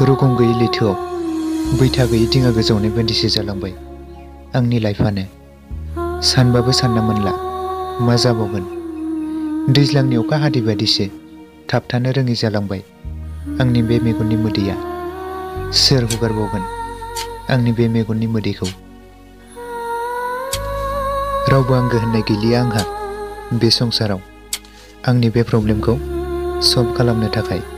रुगुं गैयै लैथोआव बैथा गैयै दिङा गोजावनाय बायदिसो जालांबाय आंनि लाइफआनो। सानबाबो सानना मोनला मा जाबावगोन। दैज्लांनि अखा हादै बादिसो थाबथानो रोङै जालांबाय आंनि बे मेगननि मोदैया। सोर हुगारबावगोन आंनि बे मेगननि मोदैखौ? रावबो आंगो होननाय गैलिया आंहा बे संसाराव आंनि बे प्रब्लेमखौ सल्भ खालामनो थाखाय।